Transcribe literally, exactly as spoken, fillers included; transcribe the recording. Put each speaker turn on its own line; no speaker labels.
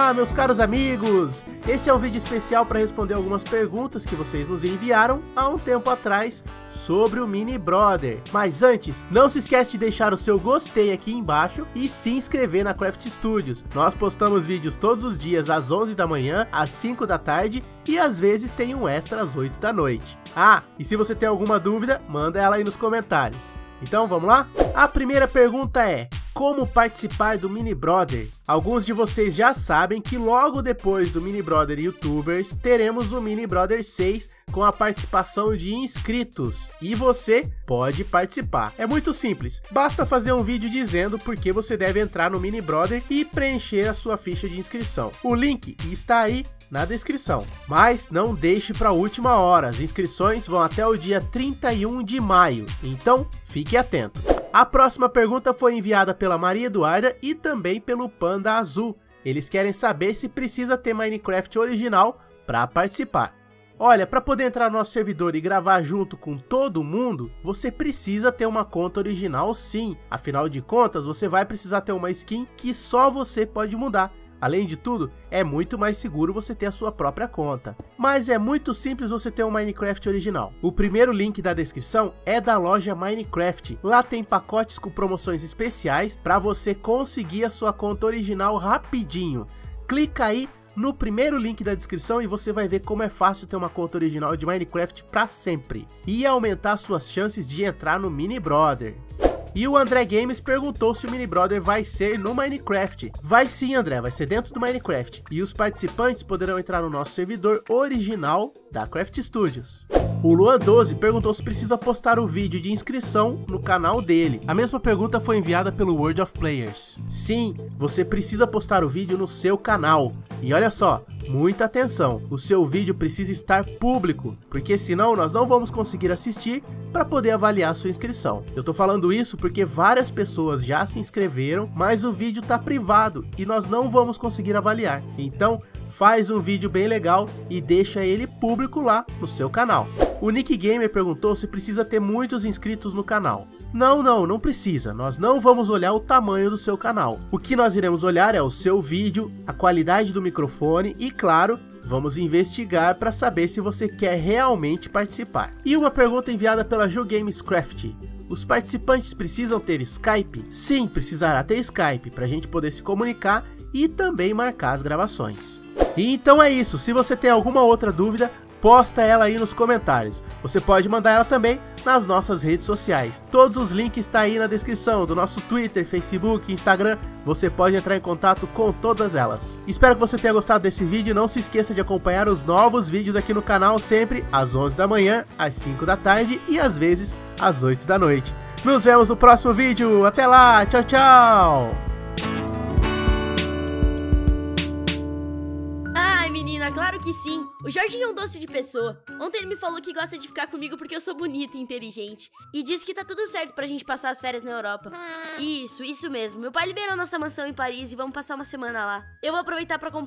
Olá, meus caros amigos! Esse é um vídeo especial para responder algumas perguntas que vocês nos enviaram há um tempo atrás sobre o Mini Brother. Mas antes, não se esquece de deixar o seu gostei aqui embaixo e se inscrever na Craft Studios. Nós postamos vídeos todos os dias às onze da manhã, às cinco da tarde e às vezes tem um extra às oito da noite. Ah, e se você tem alguma dúvida, manda ela aí nos comentários. Então vamos lá? A primeira pergunta é: como participar do Mini Brother? Alguns de vocês já sabem que logo depois do Mini Brother Youtubers, teremos o Mini Brother seis com a participação de inscritos. E você pode participar. É muito simples, basta fazer um vídeo dizendo por que você deve entrar no Mini Brother e preencher a sua ficha de inscrição. O link está aí na descrição. Mas não deixe para a última hora, as inscrições vão até o dia trinta e um de maio, então fique atento. A próxima pergunta foi enviada pela Maria Eduarda e também pelo Panda Azul. Eles querem saber se precisa ter Minecraft original para participar. Olha, para poder entrar no nosso servidor e gravar junto com todo mundo, você precisa ter uma conta original sim. Afinal de contas, você vai precisar ter uma skin que só você pode mudar. Além de tudo, é muito mais seguro você ter a sua própria conta. Mas é muito simples você ter um Minecraft original. O primeiro link da descrição é da loja Minecraft. Lá tem pacotes com promoções especiais para você conseguir a sua conta original rapidinho. Clica aí no primeiro link da descrição e você vai ver como é fácil ter uma conta original de Minecraft para sempre. E aumentar suas chances de entrar no Mini Brother. E o André Games perguntou se o Mini Brother vai ser no Minecraft. Vai sim, André, vai ser dentro do Minecraft. E os participantes poderão entrar no nosso servidor original da Craft Studios. O Luan doze perguntou se precisa postar o vídeo de inscrição no canal dele. A mesma pergunta foi enviada pelo World of Players. Sim, você precisa postar o vídeo no seu canal. E olha só, muita atenção, o seu vídeo precisa estar público, porque senão nós não vamos conseguir assistir para poder avaliar a sua inscrição. Eu tô falando isso porque várias pessoas já se inscreveram, mas o vídeo tá privado e nós não vamos conseguir avaliar. Então, faz um vídeo bem legal e deixa ele público lá no seu canal. O Nick Gamer perguntou se precisa ter muitos inscritos no canal. Não, não, não precisa. Nós não vamos olhar o tamanho do seu canal. O que nós iremos olhar é o seu vídeo, a qualidade do microfone e, claro, vamos investigar para saber se você quer realmente participar. E uma pergunta enviada pela Ju Games Craft. Os participantes precisam ter Skype? Sim, precisará ter Skype para a gente poder se comunicar e também marcar as gravações. E então é isso. Se você tem alguma outra dúvida, posta ela aí nos comentários. Você pode mandar ela também nas nossas redes sociais. Todos os links estão aí na descrição do nosso Twitter, Facebook, Instagram. Você pode entrar em contato com todas elas. Espero que você tenha gostado desse vídeo. Não se esqueça de acompanhar os novos vídeos aqui no canal sempre às onze da manhã, às cinco da tarde e às vezes às oito da noite. Nos vemos no próximo vídeo. Até lá. Tchau, tchau.
Claro que sim, o Jorginho é um doce de pessoa. Ontem ele me falou que gosta de ficar comigo porque eu sou bonita e inteligente. E disse que tá tudo certo pra gente passar as férias na Europa. Isso, isso mesmo. Meu pai liberou nossa mansão em Paris e vamos passar uma semana lá. Eu vou aproveitar pra comprar